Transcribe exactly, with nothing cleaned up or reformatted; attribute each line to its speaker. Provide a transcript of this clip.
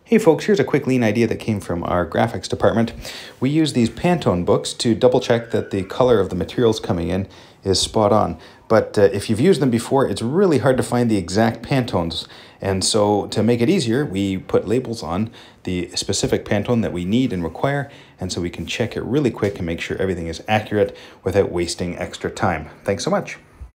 Speaker 1: Hey folks, here's a quick lean idea that came from our graphics department. We use these Pantone books to double check that the color of the materials coming in is spot on. But uh, if you've used them before, it's really hard to find the exact Pantones. And so to make it easier, we put labels on the specific Pantone that we need and require, and so we can check it really quick and make sure everything is accurate without wasting extra time. Thanks so much.